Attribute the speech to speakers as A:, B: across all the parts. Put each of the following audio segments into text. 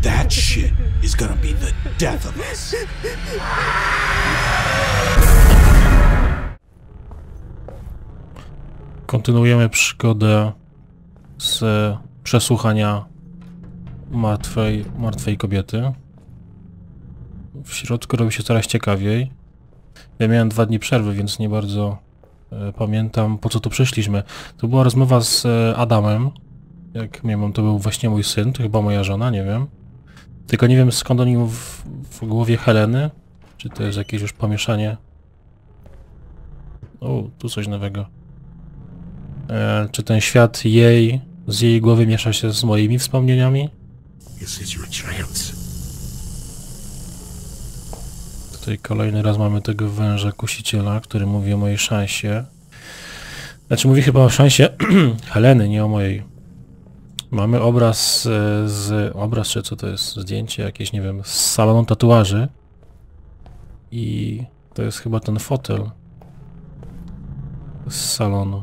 A: That shit is gonna be the death of us.
B: Kontynuujemy przygodę z przesłuchania martwej kobiety. W środku robi się coraz ciekawiej. Ja miałem 2 dni przerwy, więc nie bardzo pamiętam, po co tu przyszliśmy. To była rozmowa z Adamem. Jak nie wiem, to był właśnie mój syn, to chyba moja żona, nie wiem. Tylko nie wiem, skąd oni w głowie Heleny. Czy to jest jakieś już pomieszanie? O, tu coś nowego. Czy ten świat z jej głowy miesza się z moimi wspomnieniami? Tutaj kolejny raz mamy tego węża kusiciela, który mówi o mojej szansie. Znaczy mówi chyba o szansie Heleny, nie o mojej. Mamy obraz obraz, czy co to jest? Zdjęcie jakieś, nie wiem, z salonu tatuaży. I to jest chyba ten fotel z salonu.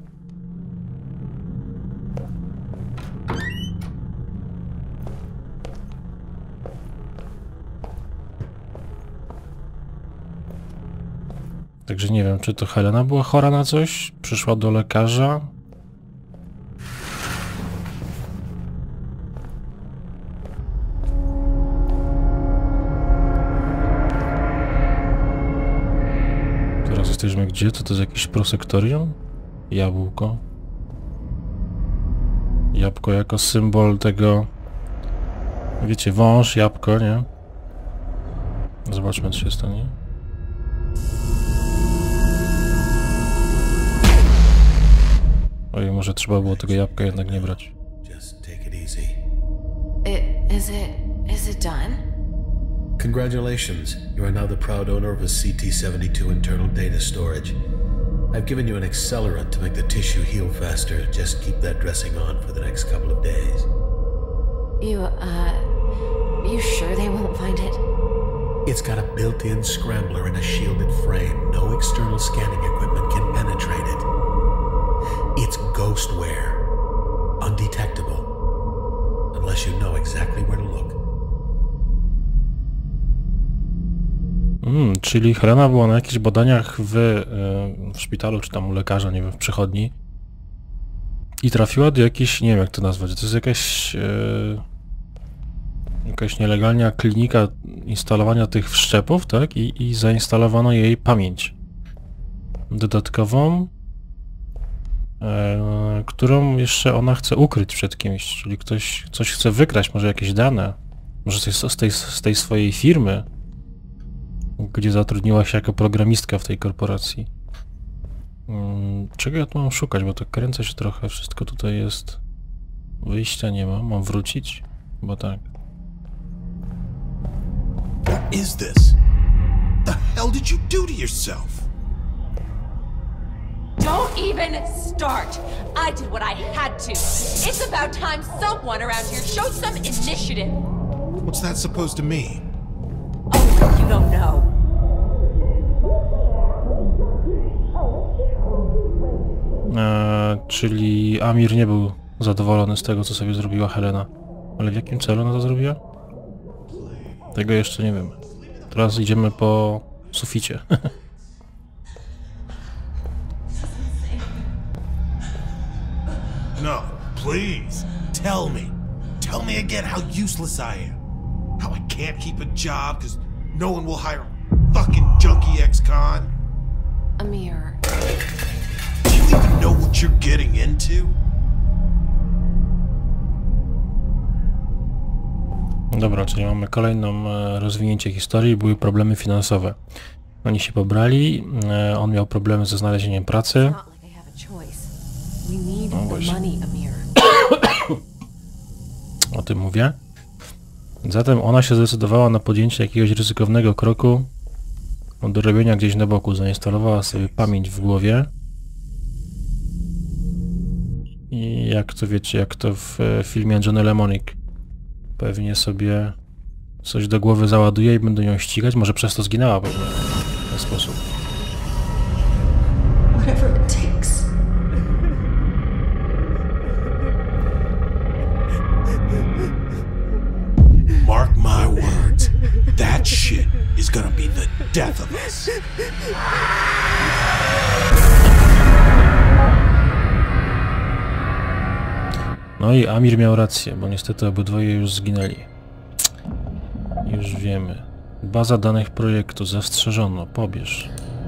B: Także nie wiem, czy to Helena była chora na coś? Przyszła do lekarza? Teraz jesteśmy gdzie? Co to jest jakieś prosektorium? Jabłko. Jabłko jako symbol tego... Wiecie, wąż, jabłko, nie? Zobaczmy, co się stanie. Oj, może trzeba było tego jabłka jednak nie brać.
C: Is it done?
D: Congratulations. You are now the proud owner of a CT-72 internal data storage. I've given you an accelerant to make the tissue heal faster. Just keep that dressing on for the next couple of days.
C: You sure they won't find it?
D: It's got a built-in scrambler and a shielded frame. No external scanning equipment can penetrate it. It's ghostware. Undetectable. Unless you know exactly where to look.
B: Czyli Helena była na jakichś badaniach w szpitalu, czy tam u lekarza, nie wiem, w przychodni. I trafiła do jakiejś, nie wiem jak to nazwać, to jest jakaś nielegalna klinika instalowania tych wszczepów, tak? I zainstalowano jej pamięć dodatkową, którą jeszcze ona chce ukryć przed kimś, czyli ktoś coś chce wykraść, może jakieś dane, może z tej swojej firmy, gdzie zatrudniła się jako programistka w tej korporacji. Czego ja tu mam szukać, bo to kręcę się trochę, wszystko tutaj jest... Wyjścia nie ma, mam wrócić? Bo tak.
A: What is this? The hell did you do to yourself?
E: Don't even start! I did what I had to. It's about time someone around here showed some initiative.
A: What's that supposed to mean?
E: Oh, you don't know.
B: Czyli Amir nie był zadowolony z tego, co sobie zrobiła Helena. Ale w jakim celu ona to zrobiła? Tego jeszcze nie wiem. Teraz idziemy po suficie.
A: No, please, tell me. Tell me again how useless I am. How I can't keep a job because no one will hire a fucking junkie ex-con.
C: Amir.
A: Do you even know what you're getting into?
B: Dobra, czyli mamy kolejną rozwinięcie historii. Były problemy finansowe. Oni się pobrali, on miał problemy ze znalezieniem pracy. No właśnie. O tym mówię. Zatem ona się zdecydowała na podjęcie jakiegoś ryzykownego kroku do robienia gdzieś na boku. Zainstalowała sobie pamięć w głowie. I jak to wiecie, jak to w filmie Johnny Mnemonic. Pewnie sobie coś do głowy załaduje i będą ją ścigać. Może przez to zginęła pewnie w ten sposób.
C: Whatever it takes.
A: death of us.
B: No i Amir miał rację, bo niestety obydwoje już zginęli. Już wiemy. Baza danych projektu zastrzeżono. Pobierz.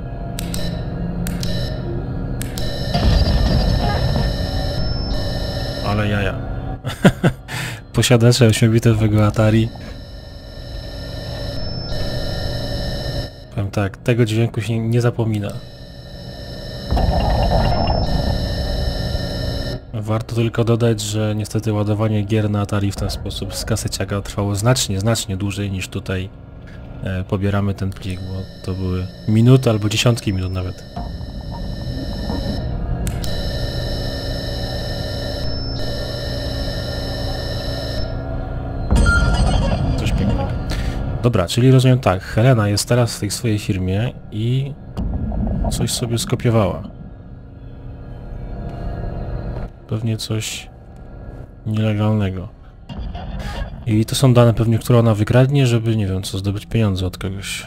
B: Ale jaja. Posiadacze 8-bitowego Atari. Powiem tak, tego dźwięku się nie zapomina. Warto tylko dodać, że niestety ładowanie gier na Atari w ten sposób z kaseciaka trwało znacznie dłużej niż tutaj pobieramy ten plik, bo to były minuty albo dziesiątki minut nawet. Coś pięknego. Dobra, czyli rozumiem tak, Helena jest teraz w tej swojej firmie i coś sobie skopiowała. Pewnie coś nielegalnego. I to są dane pewnie, które ona wykradnie, żeby, nie wiem co, zdobyć pieniądze od kogoś.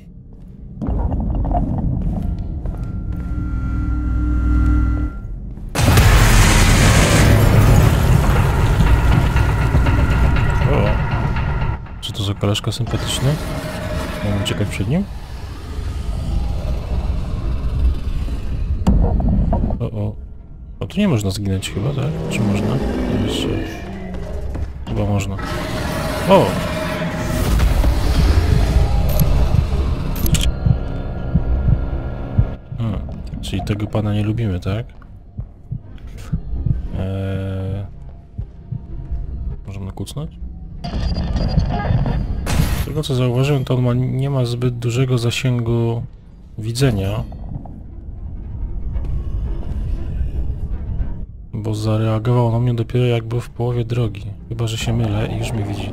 B: O! Co to za koleżka sympatyczny? Mam uciekać przed nim? O. O, tu nie można zginąć chyba, tak? Czy można? Jeszcze... Chyba można. O! Czyli tego pana nie lubimy, tak? Możemy kucnąć? Z tego co zauważyłem, to on nie ma zbyt dużego zasięgu widzenia. Bo zareagował na mnie dopiero jak był w połowie drogi. Chyba że się mylę i już mnie widzi.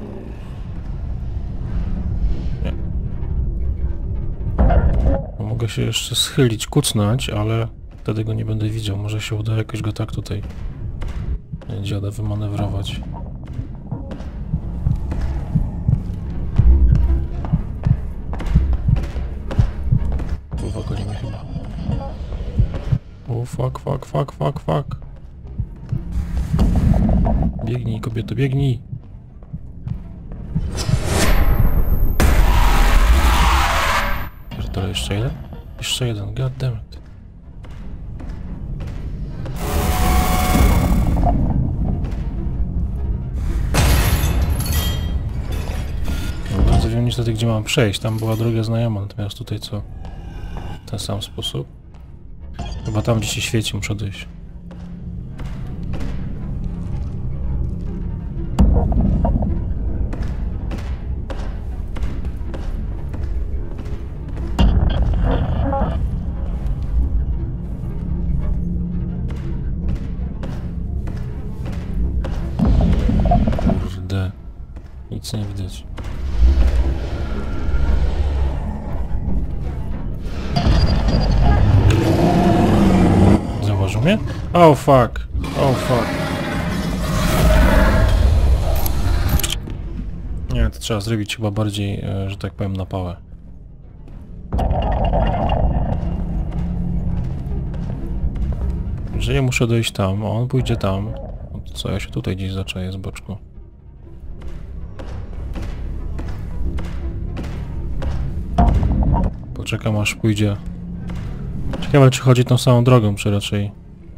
B: Nie. No, mogę się jeszcze schylić, kucnąć, ale wtedy go nie będę widział. Może się uda jakoś go tak tutaj dziada wymanewrować. Kurwa, goni mnie chyba. O, fuck. Biegnij, kobieto, biegnij! Pierdolę, jeszcze jeden? Jeszcze jeden, goddammit. No, bardzo wiem niestety, gdzie mam przejść. Tam była droga znajoma, natomiast tutaj co? W ten sam sposób. Chyba tam, gdzie się świeci, muszę dojść. Kurde. Nic nie widać. Zauważył mnie? Oh fuck. Nie, to trzeba zrobić chyba bardziej, że tak powiem, na pałę. Że ja muszę dojść tam, a on pójdzie tam. No to co, ja się tutaj gdzieś zaczaję z boczku. Poczekam aż pójdzie. Ciekawe czy chodzi tą samą drogą, czy raczej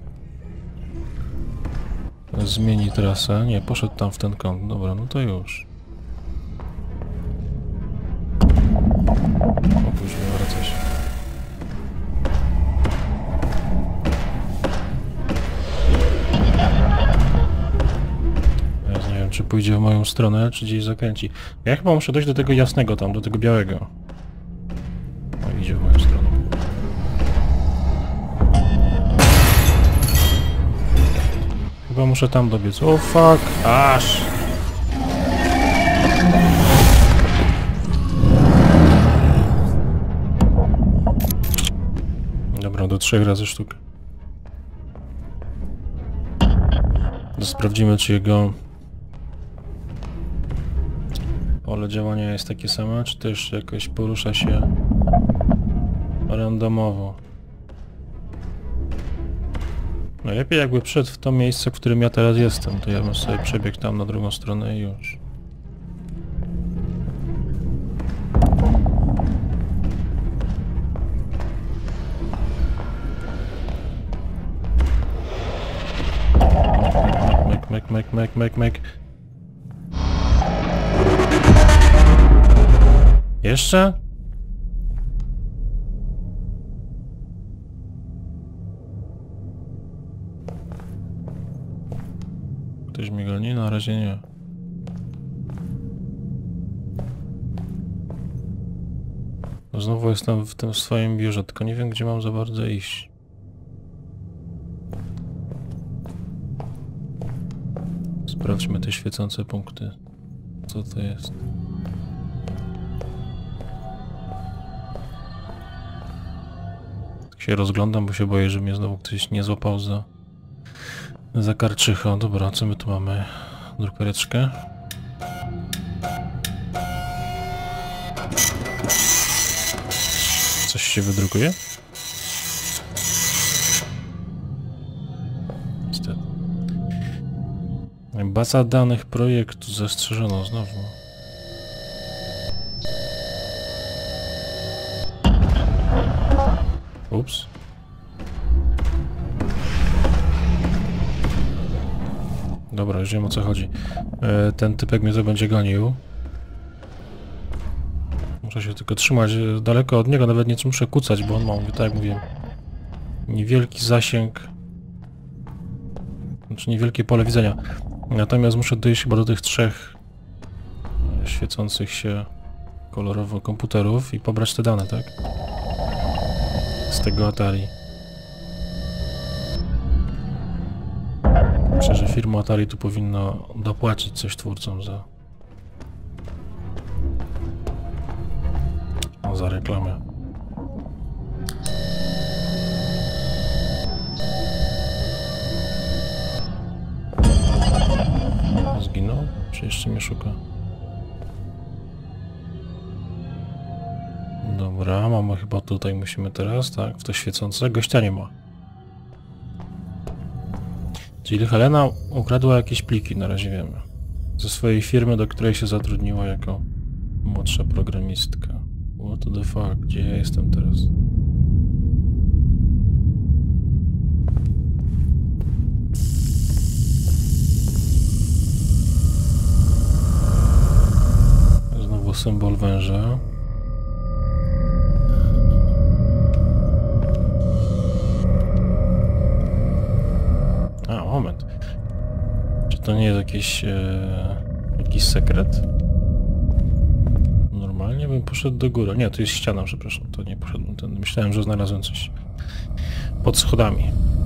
B: zmieni trasę. Nie, poszedł tam w ten kąt. Dobra, no to już. O, później wraca się. Ja nie wiem, czy pójdzie w moją stronę, czy gdzieś zakręci. Ja chyba muszę dojść do tego jasnego tam, do tego białego. O, idzie w moją stronę. Chyba muszę tam dobiec. O fuck! Aż! Dobra, do 3 razy sztukę. Sprawdzimy, czy jego Pole działania jest takie same, czy też jakoś porusza się randomowo? Najlepiej jakby wszedł w to miejsce, w którym ja teraz jestem, to ja bym sobie przebiegł tam na drugą stronę i już. Mek. Jeszcze? Ktoś mi goni? Na razie nie. Znowu jestem w tym swoim biurze, tylko nie wiem, gdzie mam za bardzo iść. Sprawdźmy te świecące punkty. Co to jest? Tak się rozglądam, bo się boję, że mnie znowu ktoś nie złapał za karczychę. Dobra, co my tu mamy? Drukareczkę. Coś się wydrukuje? Niestety. Baza danych projektu zastrzeżono znowu. Ups. Dobra, już wiem, o co chodzi. Ten typek mnie to będzie gonił. Muszę się tylko trzymać daleko od niego, nawet nie muszę kucać, bo on ma, tak jak mówię, niewielki zasięg. Znaczy niewielkie pole widzenia. Natomiast muszę dojść chyba do tych 3 świecących się kolorowo komputerów i pobrać te dane, tak? Z tego Atari. Myślę, że firma Atari tu powinna dopłacić coś twórcom za reklamę. Zginął? Czy jeszcze mnie szuka? Dobra, mamy chyba tutaj, musimy teraz, tak? W to świecące. Gościa nie ma. Czyli Helena ukradła jakieś pliki, na razie wiemy. Ze swojej firmy, do której się zatrudniła jako młodsza programistka. What the fuck? Gdzie ja jestem teraz? Znowu symbol węża. A, moment. Czy to nie jest jakiś sekret? Normalnie bym poszedł do góry. Nie, to jest ściana, przepraszam. To nie poszedłem tędy. Myślałem, że znalazłem coś pod schodami.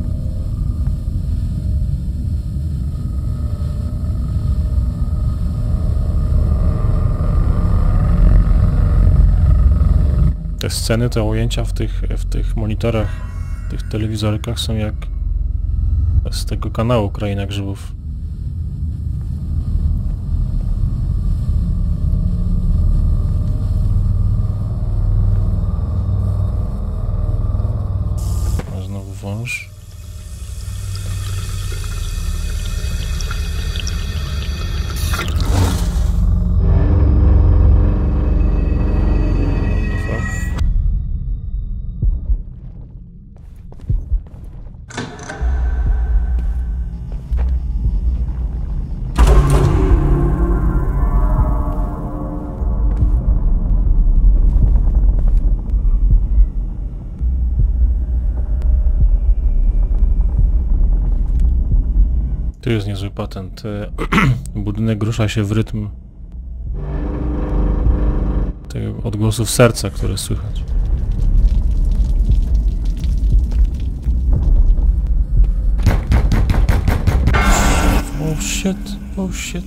B: Te sceny, te ujęcia w tych monitorach, w tych telewizorkach są jak z tego kanału Kraina Grzybów. A znowu wąż. Tu jest niezły patent. Budynek rusza się w rytm tych odgłosów serca, które słychać. Oh shit, oh shit.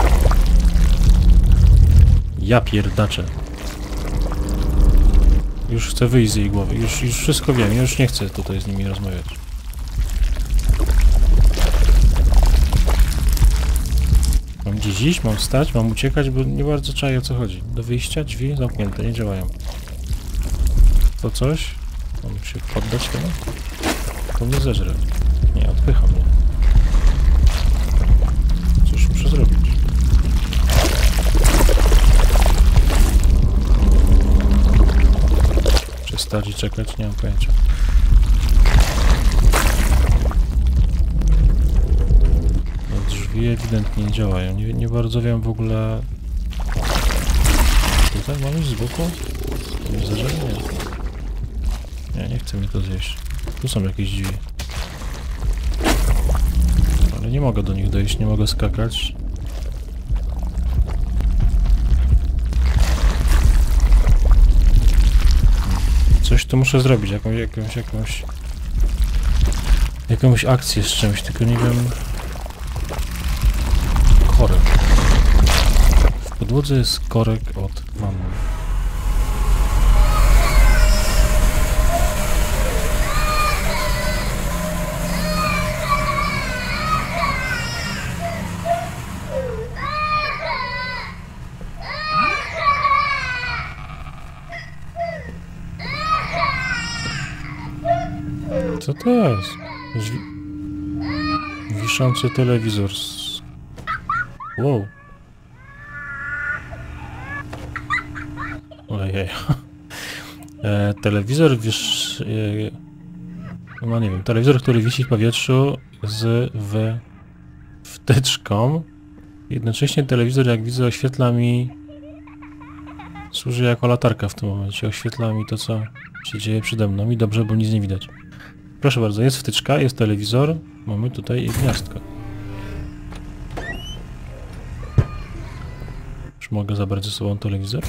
B: Ja pierdaczę. Już chcę wyjść z jej głowy. Już wszystko wiem. Już nie chcę tutaj z nimi rozmawiać. Mam gdzieś iść? Mam wstać? Mam uciekać? Bo nie bardzo czaję, o co chodzi. Do wyjścia? Drzwi zamknięte. Nie działają. To coś? Mam się poddać temu? To mnie zeżre. Nie, odpycha mnie. Coś muszę zrobić. Przestać i czekać? Nie mam pojęcia. No, drzwi ewidentnie nie działają. Nie bardzo wiem w ogóle... Tutaj mamy z boku? Nie zeżre? Nie. Nie chce mi to zjeść. Tu są jakieś drzwi. Ale nie mogę do nich dojść, nie mogę skakać. Coś tu muszę zrobić, jakąś akcję z czymś, tylko nie wiem... Korek. W podłodze jest korek od wanny. Co to jest? Wiszący telewizor. Wow. Ojej. Telewizor no nie wiem, telewizor, który wisi w powietrzu z wtyczką. Jednocześnie telewizor, jak widzę, oświetla mi... Służy jako latarka w tym momencie. Oświetla mi to, co się dzieje przede mną i dobrze, bo nic nie widać. Proszę bardzo, jest wtyczka, jest telewizor. Mamy tutaj gniazdko. Już mogę zabrać ze sobą telewizor?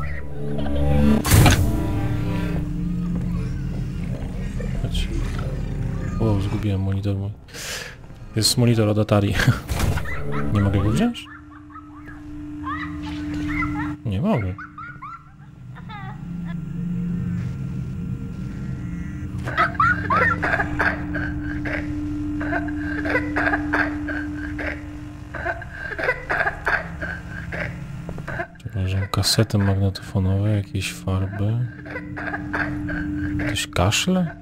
B: Chodź. Wow, zgubiłem monitor mój. Jest monitor od Atari. Nie mogę go wziąć? Nie mogę. Przepraszam, kasety magnetofonowe, jakieś farby. Jakieś kaszle?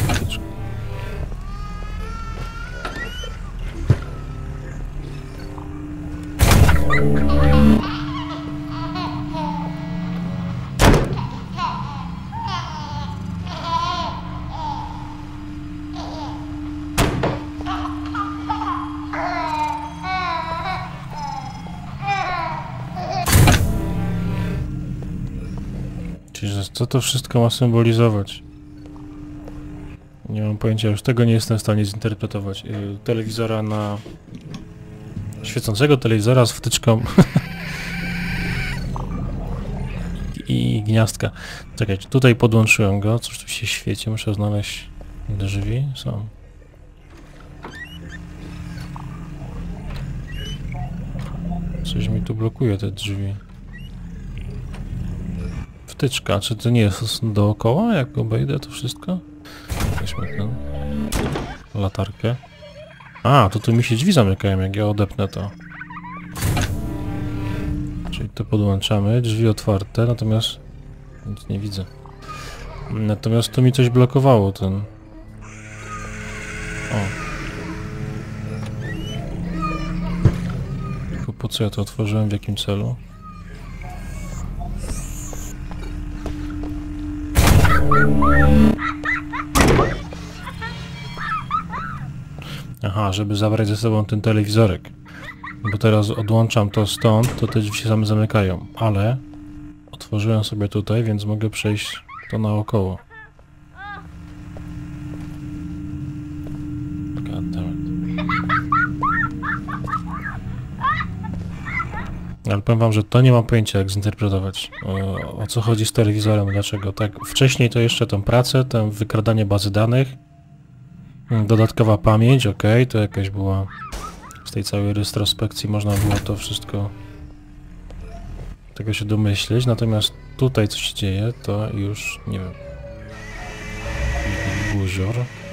B: Co to wszystko ma symbolizować? Nie mam pojęcia, już tego nie jestem w stanie zinterpretować. Telewizora na... Świecącego telewizora z wtyczką i gniazdka. Czekajcie, tutaj podłączyłem go. Cóż tu się świeci? Muszę znaleźć drzwi. Są. Coś mi tu blokuje te drzwi. Wtyczka, czy to nie jest dookoła, jak obejdę to wszystko? Weźmy tę latarkę. A, to tu mi się drzwi zamykają, jak ja odepnę to. Czyli to podłączamy, drzwi otwarte, natomiast nic nie widzę. Natomiast tu mi coś blokowało, ten... O. Tylko po co ja to otworzyłem, w jakim celu? Aha, żeby zabrać ze sobą ten telewizorek. Bo teraz odłączam to stąd, to te drzwi się same zamykają. Ale otworzyłem sobie tutaj, więc mogę przejść to naokoło. Ale powiem wam, że to nie mam pojęcia, jak zinterpretować. O co chodzi z telewizorem, dlaczego tak. Wcześniej to jeszcze tą pracę, to wykradanie bazy danych. Dodatkowa pamięć, ok, to jakaś była... Z tej całej retrospekcji można było to wszystko... Tego się domyśleć, natomiast tutaj co się dzieje, to już nie wiem. Guzior.